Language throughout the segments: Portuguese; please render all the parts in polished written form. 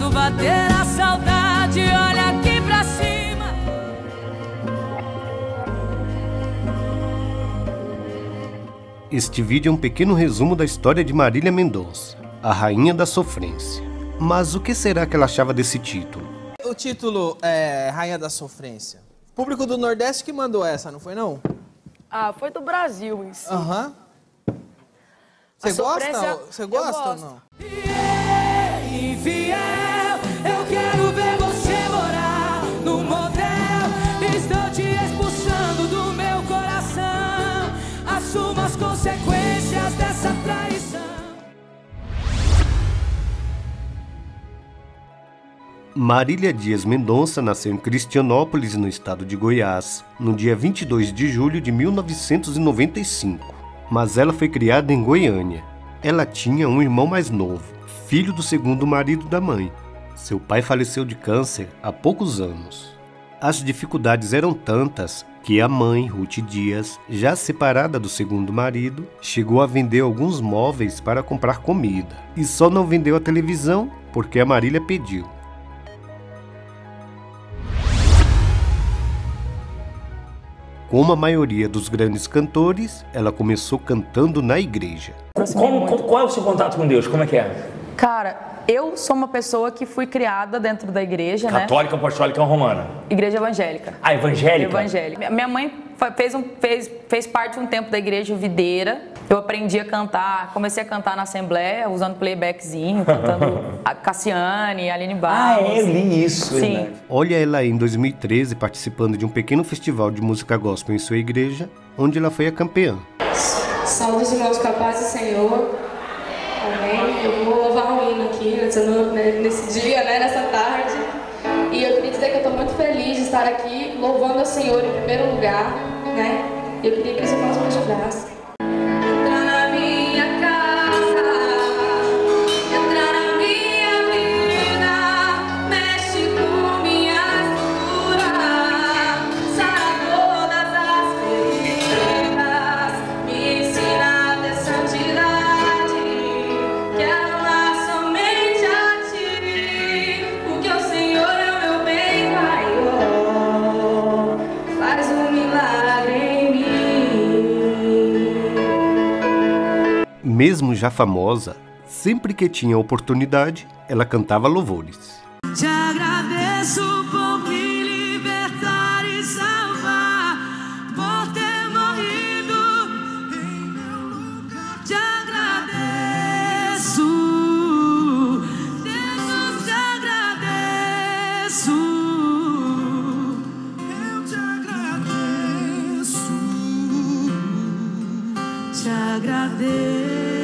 Quando bater a saudade, olha aqui pra cima. Este vídeo é um pequeno resumo da história de Marília Mendonça, a rainha da sofrência. Mas o que será que ela achava desse título? O título é Rainha da Sofrência. O público do Nordeste que mandou essa, não foi não? Ah, foi do Brasil em si. Aham. Você gosta? Você gosta ou não? Infiel, eu quero ver você morar no motel. Estou te expulsando do meu coração. Assuma as consequências dessa traição. Marília Dias Mendonça nasceu em Cristianópolis, no estado de Goiás, no dia 22 de julho de 1995. Mas ela foi criada em Goiânia. Ela tinha um irmão mais novo, filho do segundo marido da mãe. Seu pai faleceu de câncer há poucos anos. As dificuldades eram tantas que a mãe, Ruth Dias, já separada do segundo marido, chegou a vender alguns móveis para comprar comida. E só não vendeu a televisão porque a Marília pediu. Como a maioria dos grandes cantores, ela começou cantando na igreja. Qual é o seu contato com Deus? Como é que é? Cara, eu sou uma pessoa que fui criada dentro da igreja, Católica, apostólica ou romana? Igreja evangélica. Ah, evangélica? Evangélica. Minha mãe fez parte um tempo da igreja videira. Eu aprendi a cantar, comecei a cantar na Assembleia, usando playbackzinho, cantando a Cassiane, Aline Barros. Ah, eu li isso. Sim. Né? Olha ela aí em 2013 participando de um pequeno festival de música gospel em sua igreja, onde ela foi a campeã. Salve os irmãos capazes do Senhor. Amém. Eu vou louvar um hino aqui nesse dia, nessa tarde. E eu queria dizer que eu estou muito feliz de estar aqui louvando ao Senhor em primeiro lugar, Eu queria que você fosse me ajudasse. Entra na minha casa, entra na minha vida, mexe com minha cura, sara todas as feridas, me ensina a ter santidade. Quero amar somente a ti, porque o Senhor é o meu bem maior. Faz um milagre em mim. Mesmo já famosa, sempre que tinha oportunidade, ela cantava louvores. Te agradeço por me libertar e salvar, por ter morrido em meu lugar. Te agradeço, Jesus, te agradeço. Eu te agradeço, te agradeço.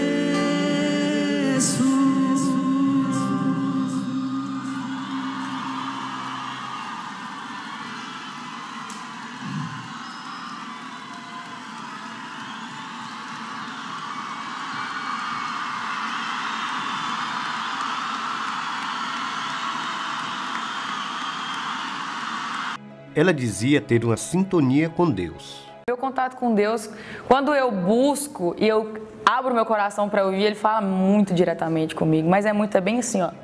Ela dizia ter uma sintonia com Deus. Meu contato com Deus, quando eu busco e eu abro meu coração para ouvir, Ele fala muito diretamente comigo, mas é bem assim, ó.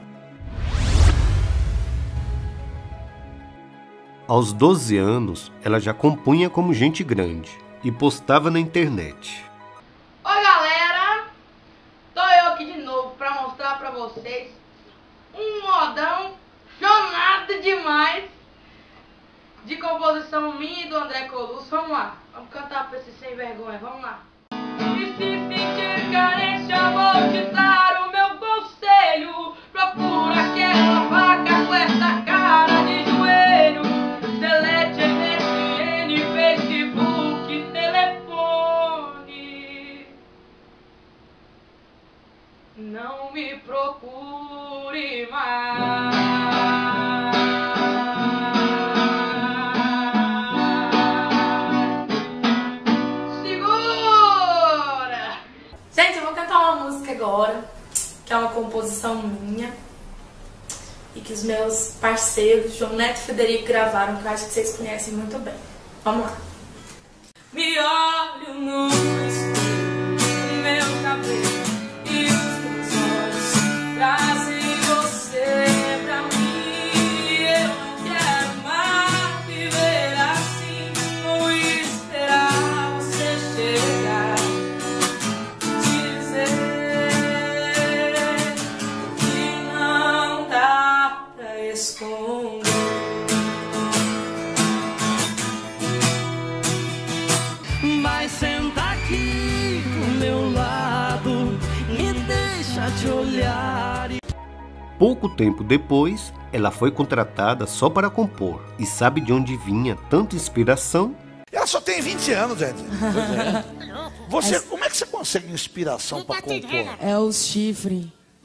Aos 12 anos, ela já compunha como gente grande e postava na internet. Oi galera, tô eu aqui de novo pra mostrar pra vocês um modão chonado demais de composição minha e do André Colusso. Vamos lá, vamos cantar pra esse sem vergonha, vamos lá. E se sentir carência, eu vou te dar o meu conselho. Procura aquela vaca com essa cara de joelho. Delete MSN, Facebook, telefone. Não me procure mais. Agora, que é uma composição minha e que os meus parceiros, João Neto e Federico, gravaram, que eu acho que vocês conhecem muito bem. Vamos lá. Me olho no espelho, meu cabelo e os teus olhos trazem você pra Pouco tempo depois, ela foi contratada só para compor. E sabe de onde vinha tanta inspiração? Ela só tem 20 anos, gente. Você, como é que você consegue inspiração para compor? É os chifres.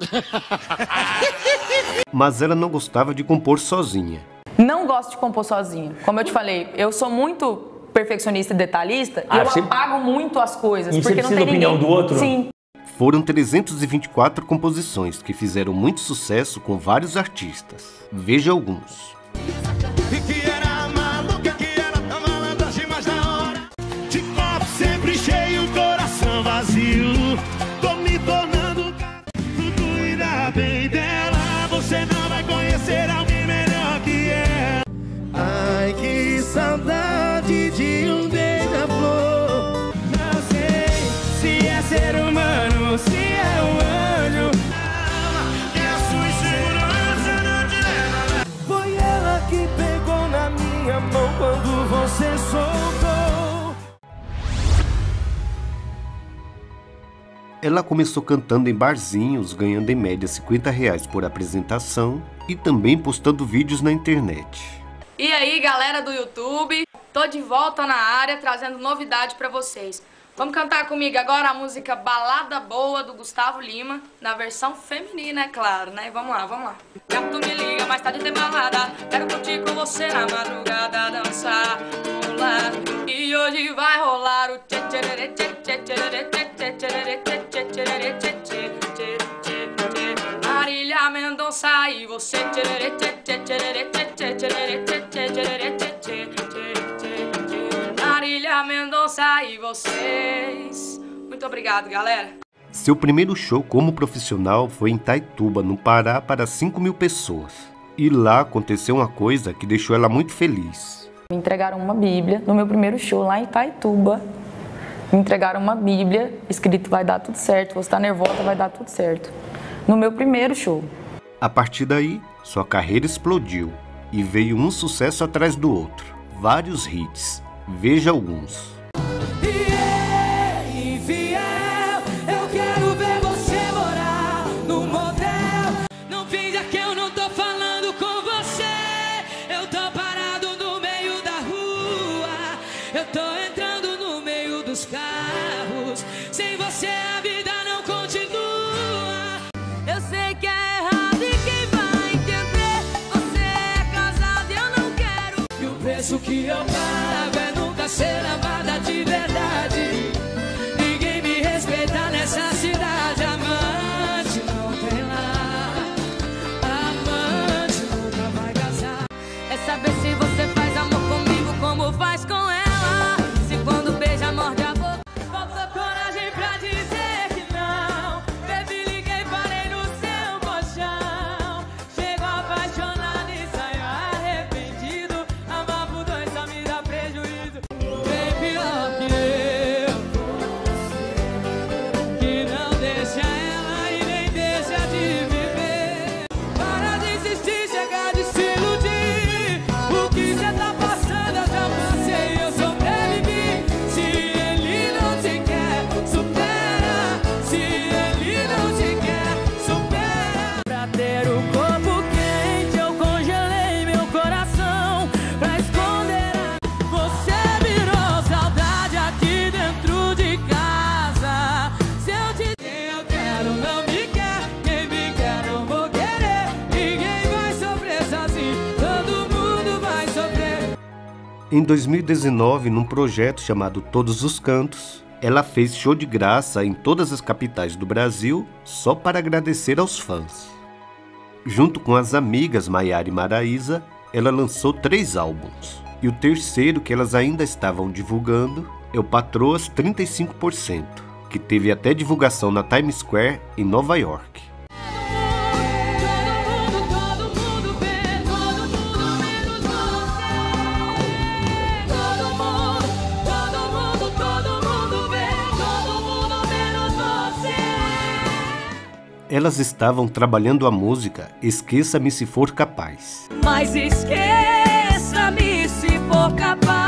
Mas ela não gostava de compor sozinha. Não gosto de compor sozinho. Como eu te falei, eu sou muito perfeccionista e detalhista e eu apago muito as coisas. E porque você não tem opinião ninguém. do outro? Sim. Foram 324 composições que fizeram muito sucesso com vários artistas. Veja alguns. Que era maluca, que era tão malandra, assim, mas na hora de copo sempre cheio, coração vazio. Tô me tornando tudo irá bem dela. Você não vai conhecer alguém melhor que ela. Ai, que saudade de um beija-flor. Não sei se é ser humano, se é um anjo. E a sua insegurança não te leva. Foi ela que pegou na minha mão quando você soltou. Ela começou cantando em barzinhos, ganhando em média R$50 por apresentação e também postando vídeos na internet. E aí, galera do YouTube, tô de volta na área trazendo novidade pra vocês. Vamos cantar comigo agora a música Balada Boa do Gustavo Lima, na versão feminina, é claro, né? Vamos lá, vamos lá. Gato me liga, mais tarde tem balada, quero curtir com você na madrugada, dançar, pular. E hoje vai rolar o tchê tchê tchê tchê tchê tchê tchê tchê tchê tchê. Marília Mendonça e você tchê tchê tchê tchê tchê tchê tchê tchê. Marília Mendonça e vocês. Muito obrigado, galera. Seu primeiro show como profissional foi em Itaituba, no Pará, para 5.000 pessoas. E lá aconteceu uma coisa que deixou ela muito feliz. Me entregaram uma Bíblia no meu primeiro show lá em Itaituba. Me entregaram uma Bíblia escrito vai dar tudo certo, você tá nervosa, vai dar tudo certo. No meu primeiro show. A partir daí, sua carreira explodiu e veio um sucesso atrás do outro. Vários hits. Veja alguns. Infiel, eu quero ver você morar no motel. Não finja que eu não tô falando com você. Eu tô parado no meio da rua. Eu tô entrando no meio dos carros. Sem você a vida não continua. Eu sei que é errado e quem vai entender? Você é casado e eu não quero. E o preço que eu pago é nunca ser amada de verdade. Ninguém me respeita nessa cidade. Amante não tem lá. Amante nunca vai casar. É saber se você faz amor comigo como faz com ela. Se quando beija morde a boca. Falta coragem pra dizer que não. Baby, liguei, parei no seu colchão. Chego apaixonado e saio arrependido. Amar por dois só me dá prejuízo. Bem pior que eu, que não deixa ela e nem deixa de viver. Para de insistir, chega de se iludir. O que cê tá passando eu já passei, eu sobrevivi. Se ele não te quer, supera. Se ele não te quer, supera. Pra ter o corpo quente eu congelei meu coração. Pra esconder você virou saudade aqui dentro de casa. Se eu te der, eu quero, não me quer. Quem me quer, não vou querer. Ninguém vai sofrer sozinho, todo mundo vai sofrer. Em 2019, num projeto chamado Todos os Cantos, ela fez show de graça em todas as capitais do Brasil, só para agradecer aos fãs. Junto com as amigas Maiara e Maraísa, ela lançou 3 álbuns. E o terceiro, que elas ainda estavam divulgando, é o Patroas 35%, que teve até divulgação na Times Square, em Nova York. Todo mundo vê, todo mundo menos você. Todo mundo vê, todo mundo menos você. Elas estavam trabalhando a música Esqueça-me Se For Capaz. Mas esqueça-me se for capaz.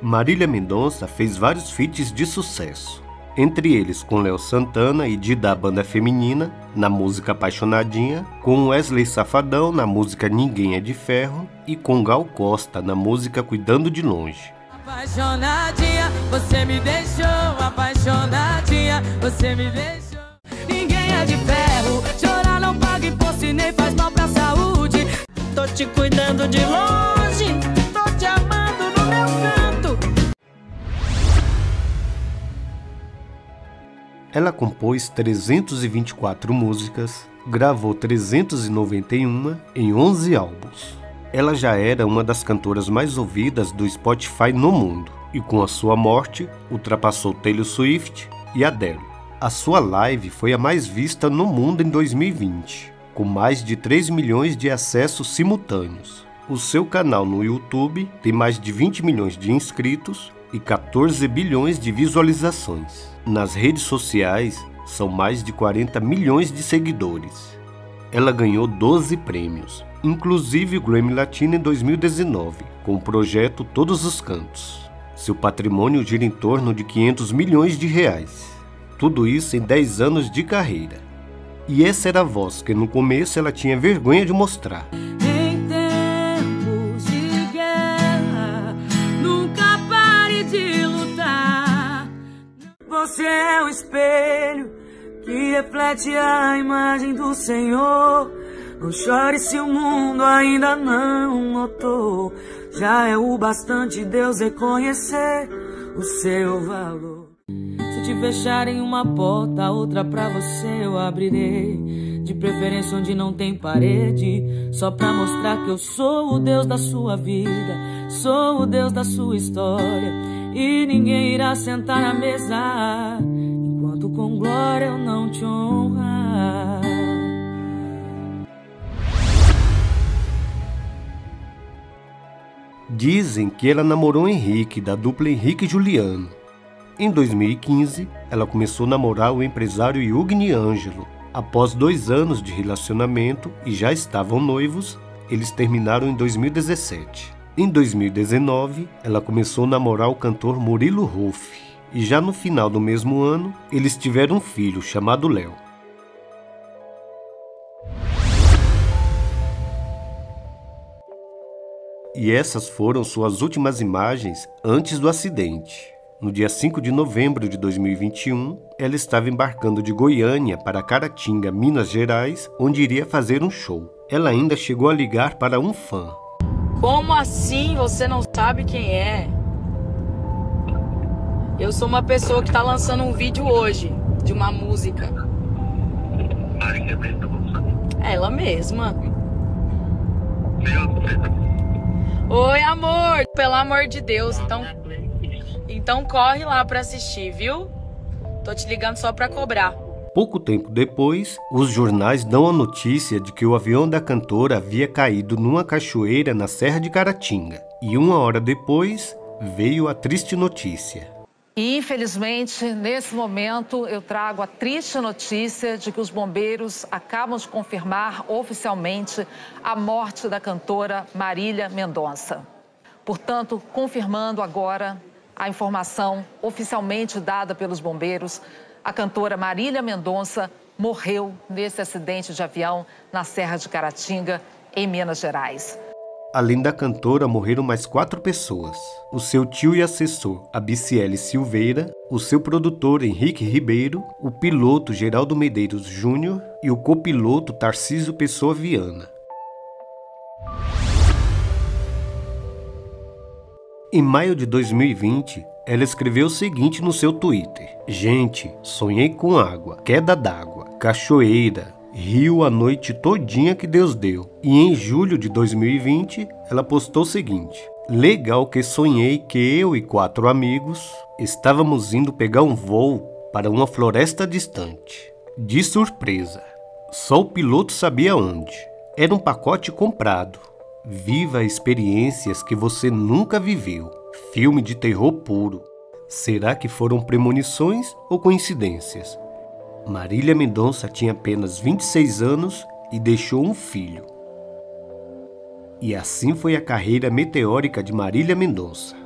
Marília Mendonça fez vários feats de sucesso, entre eles com Léo Santana e Dida Banda Feminina, na música Apaixonadinha, com Wesley Safadão na música Ninguém é de Ferro e com Gal Costa na música Cuidando de Longe. Apaixonadinha, você me deixou, apaixonadinha, você me deixou. Ninguém é de ferro, chorar não paga imposto e nem faz mal pra saúde. Tô te cuidando de longe, tô te amando no meu canto. Ela compôs 324 músicas, gravou 391 em 11 álbuns. Ela já era uma das cantoras mais ouvidas do Spotify no mundo e com a sua morte ultrapassou Taylor Swift e Adele. A sua live foi a mais vista no mundo em 2020, com mais de 3 milhões de acessos simultâneos. O seu canal no YouTube tem mais de 20 milhões de inscritos e 14 bilhões de visualizações. Nas redes sociais, são mais de 40 milhões de seguidores. Ela ganhou 12 prêmios, inclusive o Grammy Latino em 2019, com o projeto Todos os Cantos. Seu patrimônio gira em torno de 500 milhões de reais. Tudo isso em 10 anos de carreira. E essa era a voz que no começo ela tinha vergonha de mostrar. Em tempos de guerra, nunca pare de lutar. Você é o espelho que reflete a imagem do Senhor. Não chore se o mundo ainda não notou. Já é o bastante Deus reconhecer o seu valor. Se te fecharem uma porta, outra pra você eu abrirei. De preferência onde não tem parede, só pra mostrar que eu sou o Deus da sua vida, sou o Deus da sua história. E ninguém irá sentar na mesa enquanto com glória eu não te honrar. Dizem que ela namorou Henrique, da dupla Henrique e Juliano. Em 2015, ela começou a namorar o empresário Yugni Ângelo. Após 2 anos de relacionamento e já estavam noivos, eles terminaram em 2017. Em 2019, ela começou a namorar o cantor Murilo Huff. E já no final do mesmo ano, eles tiveram um filho chamado Léo. E essas foram suas últimas imagens antes do acidente. No dia 5 de novembro de 2021, ela estava embarcando de Goiânia para Caratinga, Minas Gerais, onde iria fazer um show. Ela ainda chegou a ligar para um fã. Como assim você não sabe quem é? Eu sou uma pessoa que está lançando um vídeo hoje, de uma música. Marília Mendonça. Ela mesma. Oi, amor. Pelo amor de Deus, então corre lá pra assistir, viu? Tô te ligando só pra cobrar. Pouco tempo depois, os jornais dão a notícia de que o avião da cantora havia caído numa cachoeira na Serra de Caratinga. E 1 hora depois, veio a triste notícia. E, infelizmente, nesse momento, eu trago a triste notícia de que os bombeiros acabam de confirmar oficialmente a morte da cantora Marília Mendonça. Portanto, confirmando agora a informação oficialmente dada pelos bombeiros, a cantora Marília Mendonça morreu nesse acidente de avião na Serra de Caratinga, em Minas Gerais. Além da cantora, morreram mais 4 pessoas. O seu tio e assessor, Abiciele Silveira, o seu produtor, Henrique Ribeiro, o piloto Geraldo Medeiros Júnior e o copiloto Tarcísio Pessoa Viana. Em maio de 2020, ela escreveu o seguinte no seu Twitter: Gente, sonhei com água, queda d'água, cachoeira, rio a noite todinha que Deus deu. E em julho de 2020, ela postou o seguinte: Legal que sonhei que eu e 4 amigos estávamos indo pegar um voo para uma floresta distante. De surpresa, só o piloto sabia onde. Era um pacote comprado. Viva experiências que você nunca viveu. Filme de terror puro. Será que foram premonições ou coincidências? Marília Mendonça tinha apenas 26 anos e deixou um filho. E assim foi a carreira meteórica de Marília Mendonça.